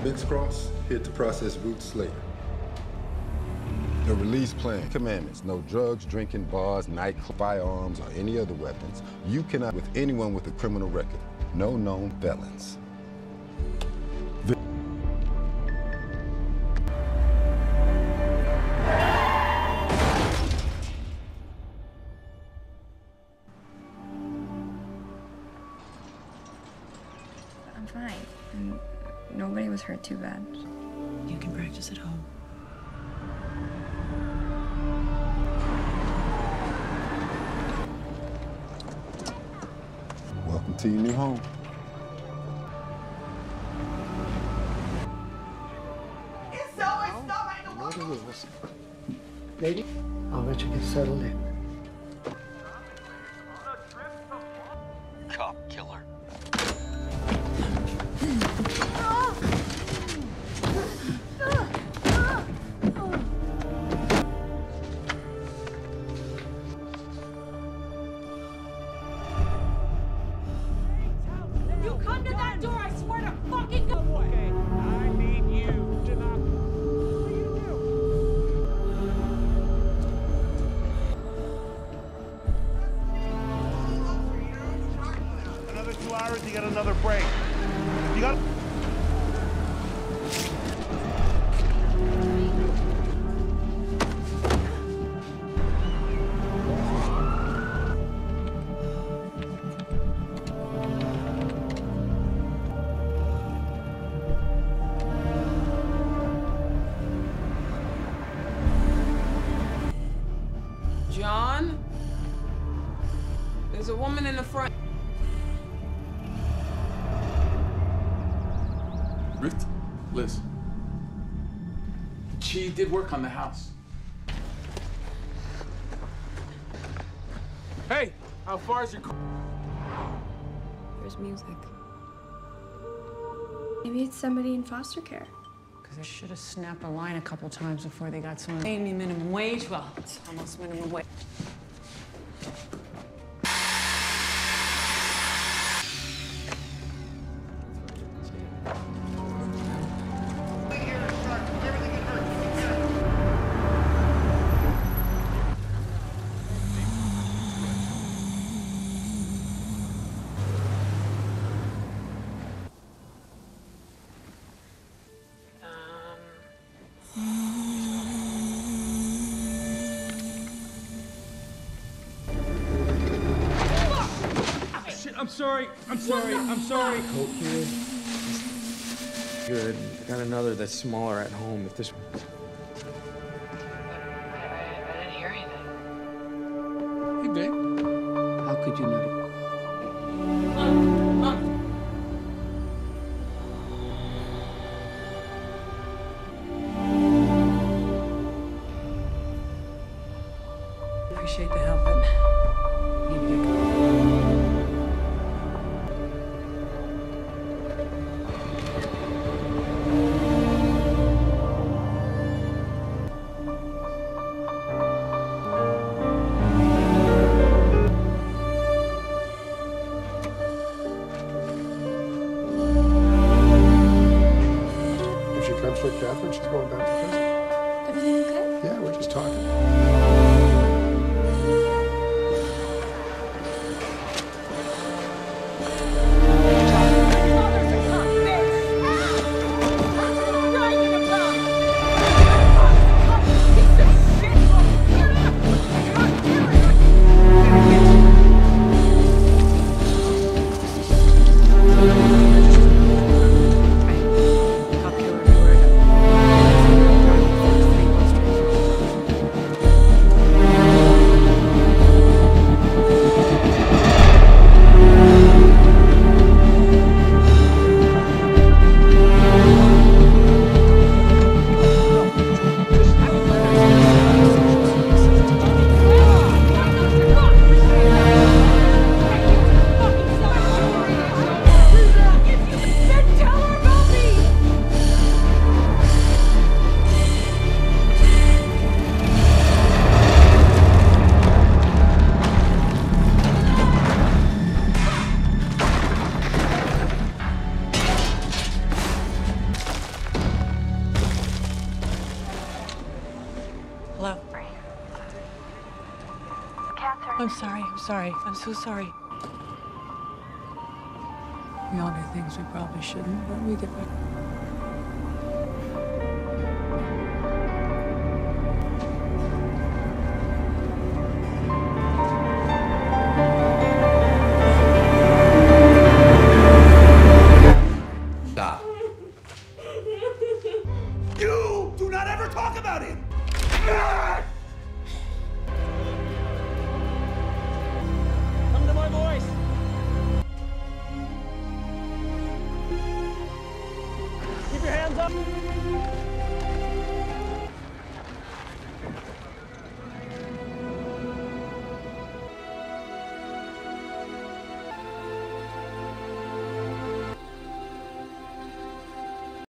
Bix Cross, here to process roots later. The release plan, commandments, no drugs, drinking, bars, nightclubs, firearms, or any other weapons. You cannot with anyone with a criminal record. No known felons. I'm fine. And nobody was hurt too bad. You can practice at home. Welcome to your new home. Know the rules. Lady, I'll let you get settled in. Cop killer. You come to that door, I swear to fucking go away. Okay, I need you to not. What do you do? Another 2 hours, you get another break. You got. John? There's a woman in the front. Ruth? Liz? She did work on the house. Hey, how far is your car? There's music. Maybe it's somebody in foster care. Because I should have snapped a line a couple times before they got someone paying me minimum wage. Well, it's almost minimum wage. I'm sorry. Coat here. Good. I got another that's smaller at home. If this. I didn't hear anything. Hey, babe. How could you not? Appreciate the help, but need to get going. sorry. I'm so sorry. We all do things we probably shouldn't, but we get back. Stop. You do not ever talk about him! Come to my voice! Keep your hands up!